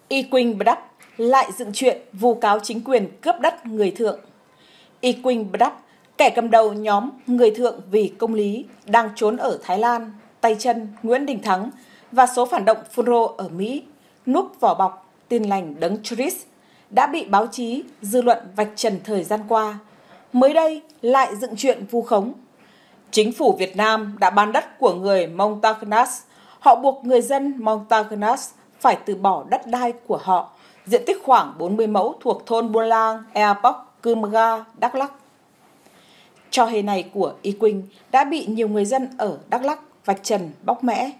Ewing Braddock lại dựng chuyện vu cáo chính quyền cướp đất người thượng. Ewing Braddock, kẻ cầm đầu nhóm người thượng vì công lý, đang trốn ở Thái Lan, tay chân Nguyễn Đình Thắng và số phản động phun rô ở Mỹ, núp vỏ bọc Tin lành đấng Christ, đã bị báo chí, dư luận vạch trần thời gian qua. Mới đây lại dựng chuyện vu khống. Chính phủ Việt Nam đã bán đất của người Montagnas. Họ buộc người dân Montagnas phải từ bỏ đất đai của họ, diện tích khoảng 40 mẫu thuộc thôn Buôn Lang, Eapok, Cơm Ga, Đắk Lắk. Trò hề này của Ewing đã bị nhiều người dân ở Đắk Lắk vạch trần bóc mẽ.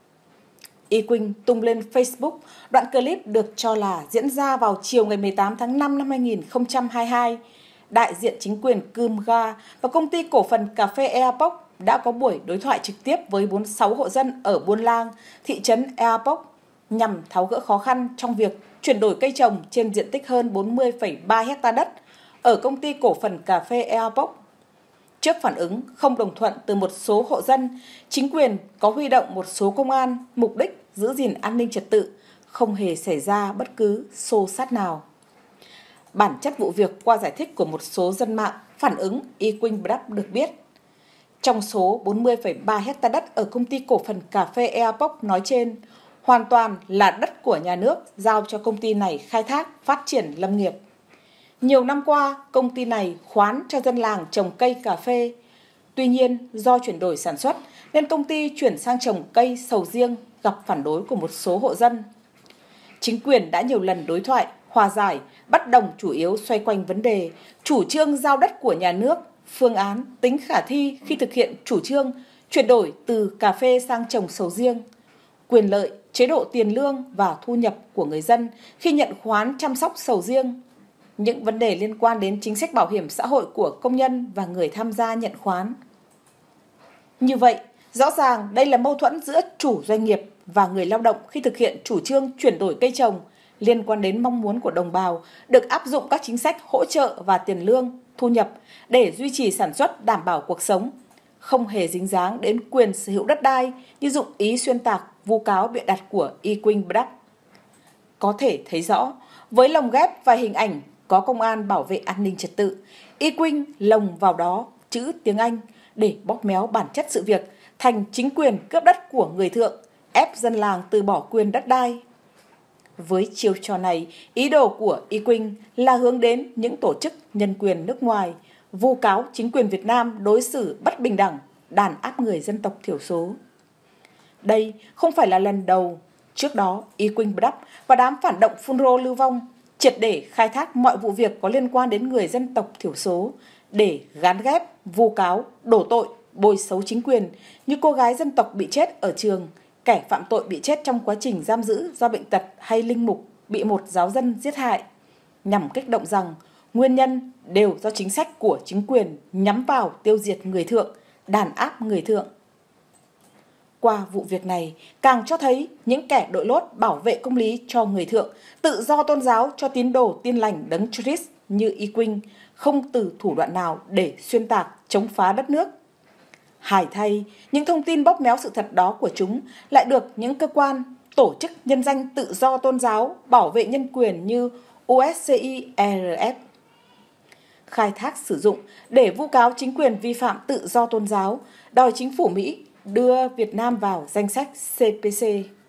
Ewing tung lên Facebook đoạn clip được cho là diễn ra vào chiều ngày 18 tháng 5 năm 2022. Đại diện chính quyền Cơm Ga và công ty cổ phần cà phê Eapok đã có buổi đối thoại trực tiếp với 46 hộ dân ở Buôn Lang, thị trấn Eapok nhằm tháo gỡ khó khăn trong việc chuyển đổi cây trồng trên diện tích hơn 40,3 hecta đất ở công ty cổ phần cà phê Eapok. Trước phản ứng không đồng thuận từ một số hộ dân, chính quyền có huy động một số công an mục đích giữ gìn an ninh trật tự, không hề xảy ra bất cứ xô xát nào. Bản chất vụ việc qua giải thích của một số dân mạng phản ứng Ewing Braddock được biết. Trong số 40,3 hecta đất ở công ty cổ phần cà phê Eapok nói trên, hoàn toàn là đất của nhà nước giao cho công ty này khai thác, phát triển lâm nghiệp. Nhiều năm qua, công ty này khoán cho dân làng trồng cây cà phê. Tuy nhiên, do chuyển đổi sản xuất, nên công ty chuyển sang trồng cây sầu riêng gặp phản đối của một số hộ dân. Chính quyền đã nhiều lần đối thoại, hòa giải, bất đồng chủ yếu xoay quanh vấn đề chủ trương giao đất của nhà nước, phương án, tính khả thi khi thực hiện chủ trương chuyển đổi từ cà phê sang trồng sầu riêng, quyền lợi, chế độ tiền lương và thu nhập của người dân khi nhận khoán chăm sóc sầu riêng, những vấn đề liên quan đến chính sách bảo hiểm xã hội của công nhân và người tham gia nhận khoán. Như vậy, rõ ràng đây là mâu thuẫn giữa chủ doanh nghiệp và người lao động khi thực hiện chủ trương chuyển đổi cây trồng liên quan đến mong muốn của đồng bào được áp dụng các chính sách hỗ trợ và tiền lương, thu nhập để duy trì sản xuất đảm bảo cuộc sống, không hề dính dáng đến quyền sở hữu đất đai như dụng ý xuyên tạc, vu cáo bịa đặt của Ewing Braddock. Có thể thấy rõ, với lồng ghép và hình ảnh có công an bảo vệ an ninh trật tự, Ewing lồng vào đó chữ tiếng Anh để bóp méo bản chất sự việc thành chính quyền cướp đất của người thượng, ép dân làng từ bỏ quyền đất đai. Với chiêu trò này, ý đồ của Ewing là hướng đến những tổ chức nhân quyền nước ngoài, vu cáo chính quyền Việt Nam đối xử bất bình đẳng, đàn áp người dân tộc thiểu số. Đây không phải là lần đầu. Trước đó, Ewing Braddock và đám phản động phun rô lưu vong triệt để khai thác mọi vụ việc có liên quan đến người dân tộc thiểu số để gán ghép, vu cáo, đổ tội, bôi xấu chính quyền như cô gái dân tộc bị chết ở trường, kẻ phạm tội bị chết trong quá trình giam giữ do bệnh tật hay linh mục bị một giáo dân giết hại, nhằm kích động rằng nguyên nhân đều do chính sách của chính quyền nhắm vào tiêu diệt người thượng, đàn áp người thượng. Qua vụ việc này càng cho thấy những kẻ đội lốt bảo vệ công lý cho người thượng, tự do tôn giáo cho tín đồ tin lành đấng Christ như Ewing không từ thủ đoạn nào để xuyên tạc, chống phá đất nước. Hài thay, những thông tin bóp méo sự thật đó của chúng lại được những cơ quan, tổ chức nhân danh tự do tôn giáo, bảo vệ nhân quyền như USCIRF khai thác sử dụng để vu cáo chính quyền vi phạm tự do tôn giáo, đòi chính phủ Mỹ đưa Việt Nam vào danh sách CPC.